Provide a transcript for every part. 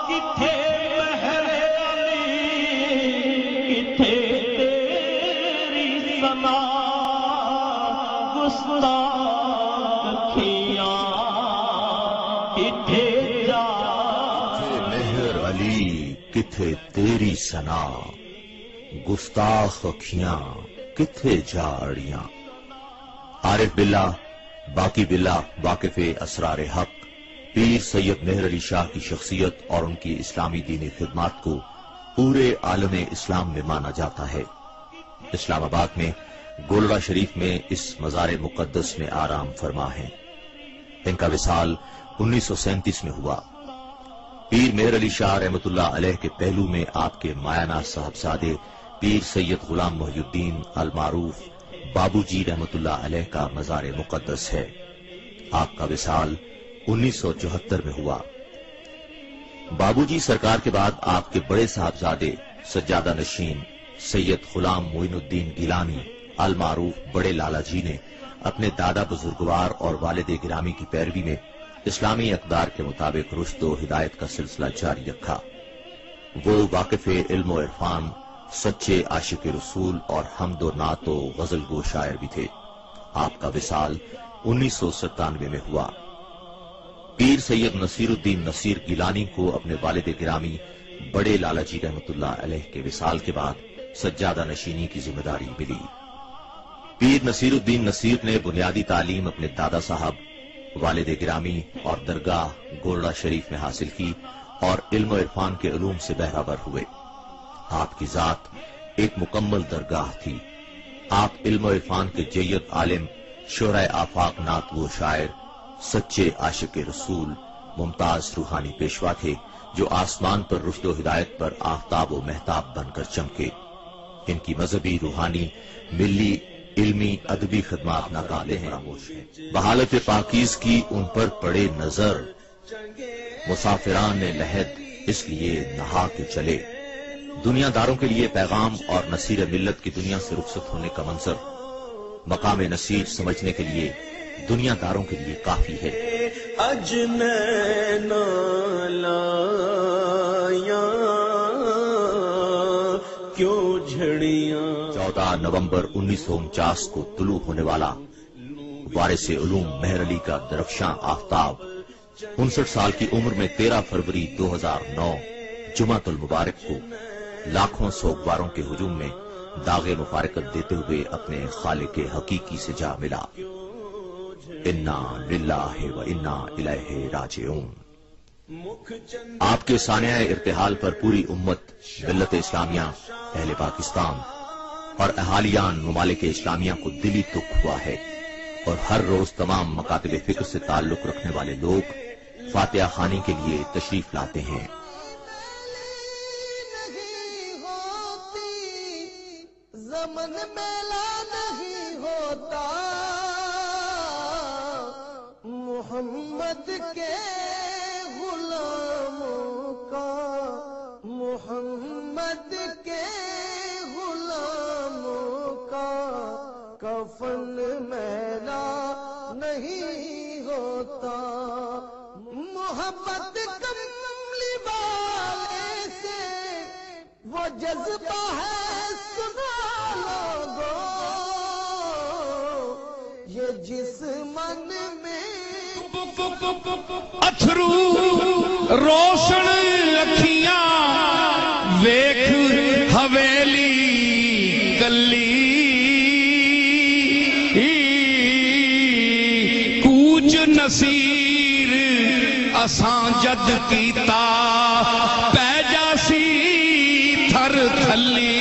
کتھے مہر علی کتھے تیری ثنا گستاخیاں کتھے جا مہر علی کتھے تیری ثنا گستاخ اکھیاں کتھے جا اڑیاں۔ عارف باللہ باقی باللہ واقف اسرار حق پیر سید مہر علی شاہ کی شخصیت اور ان کی اسلامی دینی خدمات کو پورے عالم اسلام میں مانا جاتا ہے۔ اسلام آباد میں گولڑا شریف میں اس مزار مقدس میں آرام فرما ہیں۔ ان کا وصال 1937 میں ہوا۔ پیر مہر علی شاہ رحمۃ اللہ علیہ کے پہلو میں آپ کے مایانہ صاحبزادے پیر سید غلام محی الدین المعروف بابو جی رحمۃ اللہ علیہ کا مزار مقدس ہے۔ آپ کا وصال 1974 میں ہوا۔ بابو جی سرکار کے بعد آپ کے بڑے صاحبزادے سجادہ نشین سید غلام معین الدین گیلانی المعروف بڑے لالا جی نے اپنے دادا بزرگوار اور والد گرامی کی پیروی میں اسلامی اقدار کے مطابق رشد و ہدایت کا سلسلہ جاری رکھا۔ وہ واقف علم و عرفان، سچے عاشق رسول اور حمد و نعت و غزل گو شاعر بھی تھے۔ آپ کا وصال 1997 میں ہوا۔ پیر سید نصیر الدین نصیر گیلانی کو اپنے والد گرامی بڑے لالا جی رحمۃ اللہ علیہ کے وصال کے بعد سجادہ نشینی کی ذمہ داری ملی۔ پیر نصیر الدین نصیر نے بنیادی تعلیم اپنے دادا صاحب والد گرامی اور درگاہ گولڑا شریف میں حاصل کی اور علم و عرفان کے علوم سے بہرہ ہوئے۔ آپ کی ذات ایک مکمل درگاہ تھی۔ آپ علم و عرفان کے جید عالم، شعرائے آفاق نعت و شاعر، سچے عاشق رسول، ممتاز روحانی پیشوا تھے جو آسمان پر رشد و ہدایت پر آفتاب و مہتاب بن کر چمکے۔ ان کی مذہبی، روحانی، ملی، علمی، ادبی خدمات ناقابل فراموش ہیں۔ بحالت پاکیز کی ان پر پڑے نظر، مسافران لحد اس لیے نہا کے چلے۔ دنیا داروں کے لیے پیغام اور نصیر ملت کی دنیا سے رخصت ہونے کا منظر مقام نصیر سمجھنے کے لیے دنیا داروں کے لیے کافی ہے۔ اجنین لایا کیوں جھڑیاں۔ 14 نومبر 1949 کو طلوع ہونے والا وارث علوم مہر علی کا درفشاں آفتاب 59 سال کی عمر میں 13 فروری 2009 جمعۃ المبارک کو لاکھوں سوگواروں کے ہجوم میں داغ مفارقت دیتے ہوئے اپنے خالق حقیقی سے جا ملا۔ انا للہ و انا الیہ راجعون۔ آپ کے سانحہ ارتحال پر پوری امت، ملت اسلامیہ، اہل پاکستان اور اہالیان ممالک اسلامیہ کو دلی دکھ ہوا ہے، اور ہر روز تمام مکاتب فکر سے تعلق رکھنے والے لوگ فاتحہ خوانی کے لیے تشریف لاتے ہیں۔ زمن میلا نہیں ہوتا محمد کے غلاموں کا، محمد کے غلاموں کا کفن میلا نہیں ہوتا۔ محبت کملی والے سے وہ جذبہ ہے سنا لوگوں، یہ جس من میں اتھرو روشن اکھیاں ویکھ حویلی گلی کوچ نصیر اساں جد کیتا پہ جاسی تھر تھلی۔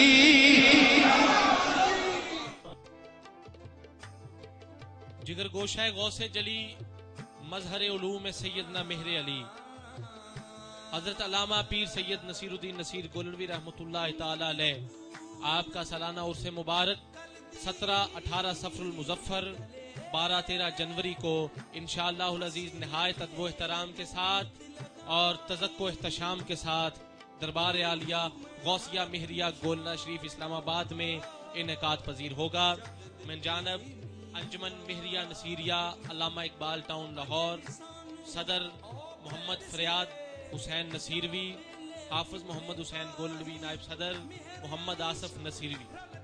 جگر گوشہ غوث جلی مظہر علوم سیدنا مہر علی حضرت علامہ پیر سید نصیر الدین نصیر گولڑوی رحمۃ اللہ تعالی علیہ، آپ کا سالانہ عرس مبارک 17-18 صفر المظفر 12-13 جنوری کو انشاءاللہ العزیز نہایت ادب و احترام کے ساتھ اور تزک و احتشام کے ساتھ دربار عالیہ غوثیہ مہریہ گولنا شریف اسلام آباد میں انعقاد پذیر ہوگا۔ من جانب انجمن مہریہ نصیریہ علامہ اقبال ٹاؤن لاہور، صدر محمد فریاد حسین نصیروی، حافظ محمد حسین گولڈوی، نائب صدر محمد آصف نصیروی۔